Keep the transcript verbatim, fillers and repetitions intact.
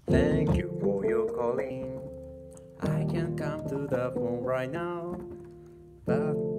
Thank you for your calling. I can't come to the phone right now, but